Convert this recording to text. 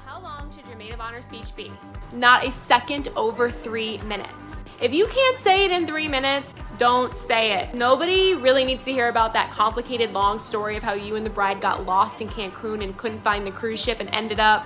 How long should your maid of honor speech be? Not a second over 3 minutes. If you can't say it in 3 minutes, don't say it. Nobody really needs to hear about that complicated long story of how you and the bride got lost in Cancun and couldn't find the cruise ship and ended up